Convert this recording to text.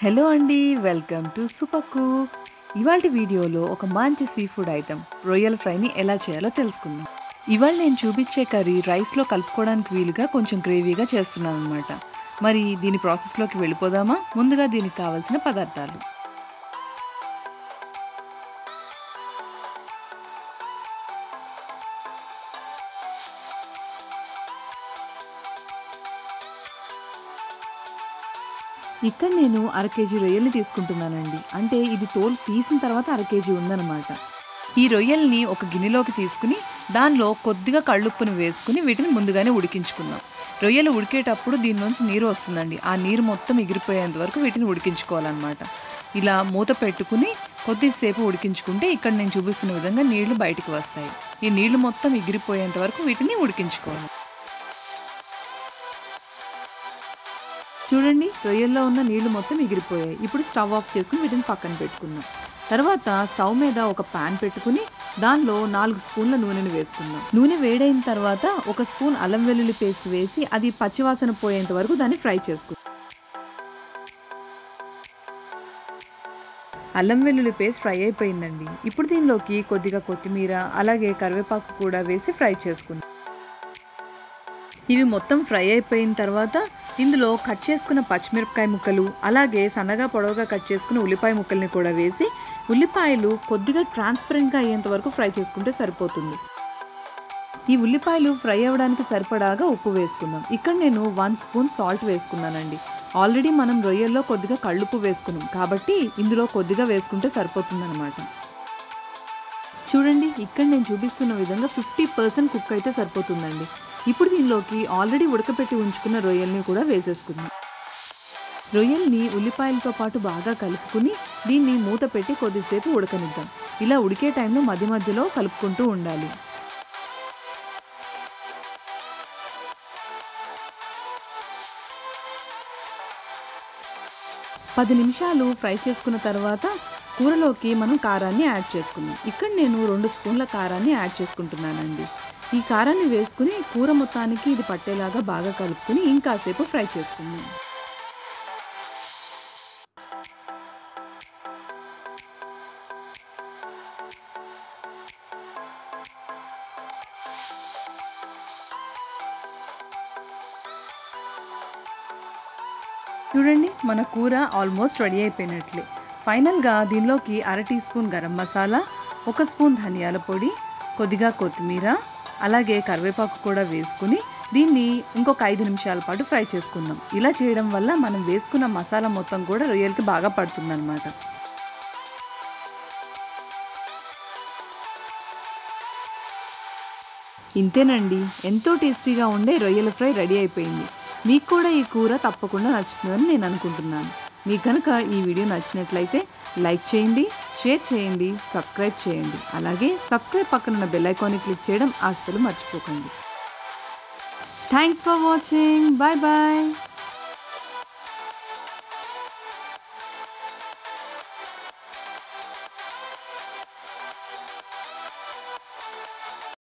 Hello అండి, welcome to super cook. ఇవాల్టి వీడియోలో ఒక మంచి సీ ఫుడ్ ఐటెం రొయ్యల ఫ్రైని ఎలా చేయాలో తెలుసుకుందాం. ఇవాళ నేను చూపించే కర్రీ రైస్లో కలుపుకోవడానికి వీలుగా కొంచెం గ్రేవీగా చేస్తున్నాను అనమాట. మరి దీని ప్రాసెస్లోకి వెళ్ళిపోదామా? ముందుగా దీనికి కావాల్సిన పదార్థాలు. ఇక్కడ నేను అర కేజీ రొయ్యల్ని తీసుకుంటున్నానండి. అంటే ఇది తోలు తీసిన తర్వాత అర కేజీ ఉందన్నమాట. ఈ రొయ్యల్ని ఒక గిన్నెలోకి తీసుకుని దానిలో కొద్దిగా కళ్ళుప్పును వేసుకుని వీటిని ముందుగానే ఉడికించుకుందాం. రొయ్యలు ఉడికేటప్పుడు దీని నుంచి నీరు వస్తుందండి. ఆ నీరు మొత్తం ఎగిరిపోయేంత వరకు వీటిని ఉడికించుకోవాలన్నమాట. ఇలా మూత పెట్టుకుని కొద్దిసేపు ఉడికించుకుంటే ఇక్కడ నేను చూపిస్తున్న విధంగా నీళ్లు బయటికి వస్తాయి. ఈ నీళ్లు మొత్తం ఎగిరిపోయేంత వరకు వీటిని ఉడికించుకోవాలి. చూడండి, రొయ్యల్లో ఉన్న నీళ్లు మొత్తం ఎగిరిపోయాయి. ఇప్పుడు స్టవ్ ఆఫ్ చేసుకుని వీటిని పక్కన పెట్టుకుందాం. తర్వాత స్టవ్ మీద ఒక పాన్ పెట్టుకుని దానిలో 4 స్పూన్ల నూనెను వేసుకుందాం. నూనె వేడైన తర్వాత 1 స్పూన్ అల్లం వెల్లుల్లి పేస్ట్ వేసి అది పచ్చివాసన పోయేంత వరకు దాన్ని ఫ్రై చేసుకుందాం. అల్లం వెల్లుల్లి పేస్ట్ ఫ్రై అయిపోయిందండి. ఇప్పుడు దీనిలోకి కొద్దిగా కొత్తిమీర అలాగే కరివేపాకు కూడా వేసి ఫ్రై చేసుకుందాం. ఇవి మొత్తం ఫ్రై అయిపోయిన తర్వాత ఇందులో కట్ చేసుకున్న పచ్చిమిరపకాయ ముక్కలు అలాగే సన్నగా పొడవుగా కట్ చేసుకున్న ఉల్లిపాయ ముక్కల్ని కూడా వేసి ఉల్లిపాయలు కొద్దిగా ట్రాన్స్పరెంట్గా అయ్యేంత వరకు ఫ్రై చేసుకుంటే సరిపోతుంది. ఈ ఉల్లిపాయలు ఫ్రై అవ్వడానికి సరిపడాగా ఉప్పు వేసుకుందాం. ఇక్కడ నేను 1 స్పూన్ సాల్ట్ వేసుకున్నానండి. ఆల్రెడీ మనం రొయ్యల్లో కొద్దిగా కళ్ళుప్పు వేసుకున్నాం కాబట్టి ఇందులో కొద్దిగా వేసుకుంటే సరిపోతుందన్నమాట. చూడండి, ఇక్కడ నేను చూపిస్తున్న విధంగా 50% కుక్ అయితే సరిపోతుందండి. ఇప్పుడు దీనిలోకి ఆల్రెడీ ఉడకపెట్టి ఉంచుకున్న రొయ్యల్ని కూడా వేసేసుకుందాం. రొయ్యల్ని ఉల్లిపాయలతో పాటు బాగా కలుపుకుని దీన్ని మూత పెట్టి కొద్దిసేపు ఉడకనిద్దాం. ఇలా ఉడికే టైంలో మధ్య మధ్యలో కలుపుకుంటూ ఉండాలి. పది నిమిషాలు ఫ్రై చేసుకున్న తర్వాత కూరలోకి మనం కారాన్ని యాడ్ చేసుకుందాం. ఇక్కడ నేను 2 స్పూన్ల కారాన్ని యాడ్ చేసుకుంటున్నానండి. ఈ కారాన్ని వేసుకుని కూర మొత్తానికి ఇది పట్టేలాగా బాగా కలుపుకుని ఇంకాసేపు ఫ్రై చేసుకుందాం. చూడండి, మన కూర ఆల్మోస్ట్ రెడీ అయిపోయినట్లే. ఫైనల్గా దీనిలోకి అర teaspoon garam masala, 1 spoon ధనియాల పొడి, కొద్దిగా కొత్తిమీర అలాగే కరివేపాకు కూడా వేసుకుని దీన్ని ఇంకొక 5 నిమిషాల పాటు ఫ్రై చేసుకుందాం. ఇలా చేయడం వల్ల మనం వేసుకున్న మసాలా మొత్తం కూడా రొయ్యలకి బాగా పడుతుందన్నమాట. ఇంతేనండి, ఎంతో టేస్టీగా ఉండే రొయ్యల ఫ్రై రెడీ అయిపోయింది. మీకు కూడా ఈ కూర తప్పకుండా నచ్చుతుందని నేను అనుకుంటున్నాను. మీకు కనుక ఈ వీడియో నచ్చినట్లయితే లైక్ చేయండి, షేర్ చేయండి, సబ్స్క్రైబ్ చేయండి. అలాగే సబ్స్క్రైబ్ పక్కన ఉన్న బెల్ ఐకాన్ని క్లిక్ చేయడం అస్సలు మర్చిపోకండి. Thanks for watching. Bye bye.